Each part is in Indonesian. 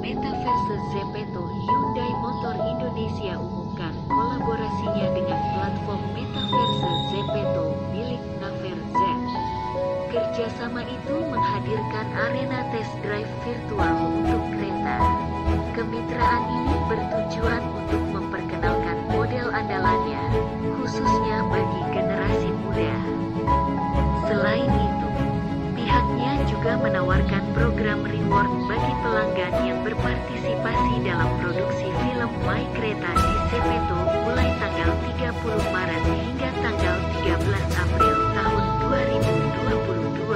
Metaverse Zepeto, Hyundai Motor Indonesia umumkan kolaborasinya dengan platform Metaverse Zepeto milik Naver Z. Kerjasama itu menghadirkan arena test drive virtual untuk kereta. Kemitraan ini bertujuan untuk memperkenalkan model andalannya, khususnya bagi generasi muda. Selain itu, pihaknya juga menawarkan program reward bagi pelanggan yang berpartisipasi dalam produksi film My Kereta di Zepeto mulai tanggal 30 Maret hingga tanggal 13 April tahun 2022.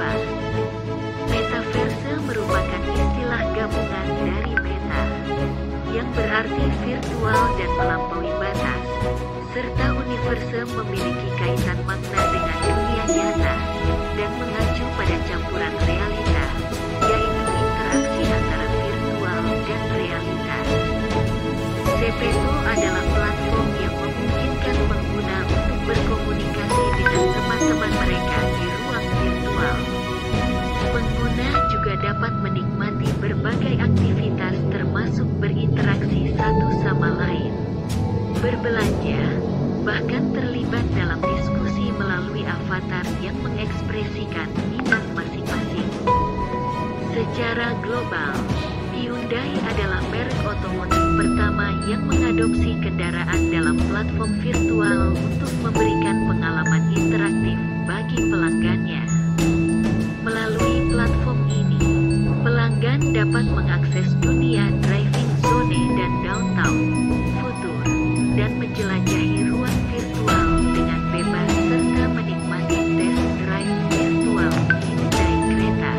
Metaverse merupakan istilah gabungan dari meta, yang berarti virtual dan melampaui batas, serta universe memiliki kaitan makna dengan dunia nyata, dan mengacu pada campuran realita, yaitu interaksi antara virtual dan realita. Zepeto adalah platform yang memungkinkan pengguna untuk berkomunikasi dengan teman-teman mereka di ruang virtual. Pengguna juga dapat menikmati berbagai aktivitas termasuk berinteraksi satu sama lain, berbelanja, bahkan terlibat dalam diskusi melalui avatar yang mengekspresikan minat masing-masing. Secara global, Hyundai adalah merek otomotif pertama yang mengadopsi kendaraan dalam platform virtual untuk memberikan pengalaman interaktif bagi pelanggannya. Melalui platform ini, pelanggan dapat mengakses dunia driving zone dan downtown, futur, dan menjelajahi ruang virtual dengan bebas serta menikmati test drive virtual Hyundai kereta.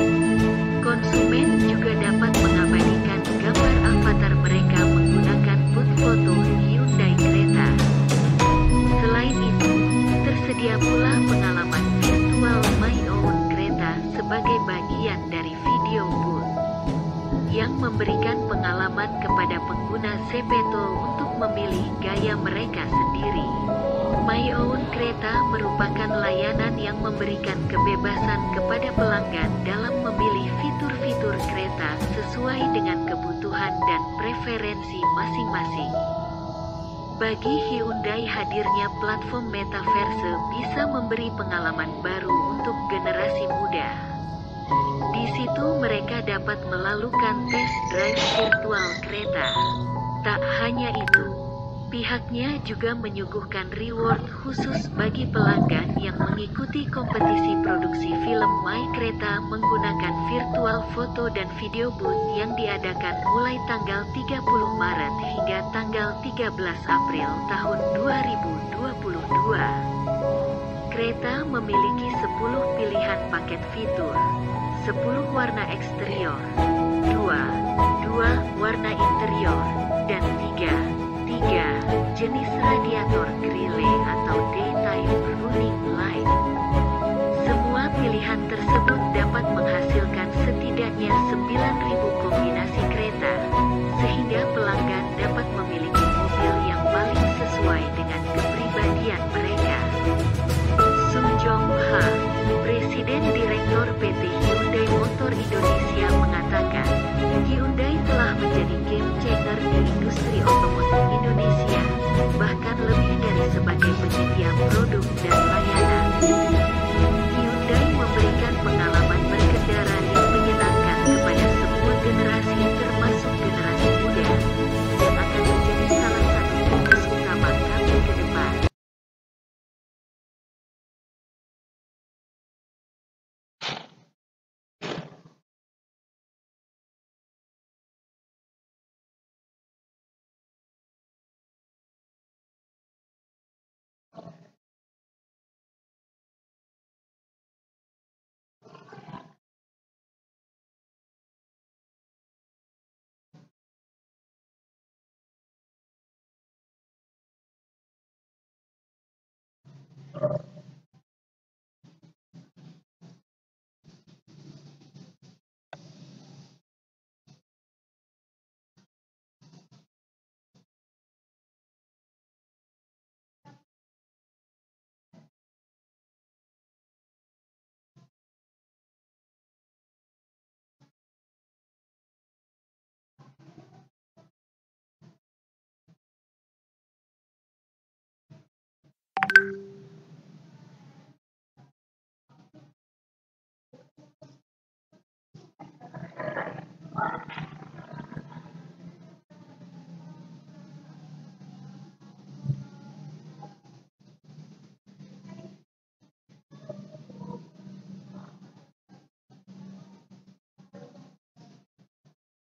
Konsumen juga dapat mengabadikan gambar avatar mereka menggunakan booth foto Hyundai kereta. Selain itu, tersedia pula pengalaman virtual My Own kereta sebagai bagian dari video booth, yang memberikan pengalaman kepada pengguna Zepeto untuk memilih gaya mereka sendiri. My Own kereta merupakan layanan yang memberikan kebebasan kepada pelanggan dalam memilih fitur-fitur kereta sesuai dengan kebutuhan dan preferensi masing-masing. Bagi Hyundai, hadirnya platform Metaverse bisa memberi pengalaman baru untuk generasi muda. Di situ mereka dapat melakukan test drive virtual kereta. Tak hanya itu, pihaknya juga menyuguhkan reward khusus bagi pelanggan yang mengikuti kompetisi produksi film My Kereta menggunakan virtual foto dan video booth yang diadakan mulai tanggal 30 Maret hingga tanggal 13 April tahun 2022. Kereta memiliki 10 pilihan paket fitur, 10 warna eksterior, 2 warna interior, dan 3 jenis radiator grille atau daytime running light. Semua pilihan tersebut dapat menghasilkan setidaknya 9.000 kombinasi kereta, sehingga pelanggan dapat memiliki mobil yang paling sesuai dengan kepribadian mereka. Sung Jong Ha, Presiden Direktur PT Hyundai Motor Indonesia mengatakan, Hyundai telah menjadi game changer di industri otomotif Indonesia, bahkan lebih dari sebagai penyedia produk dan layanan. Hyundai memberikan pengalaman berkendara yang menyenangkan kepada semua generasi termasuk generasi muda, yang akan menjadi salah satu fokus utama kami ke depan.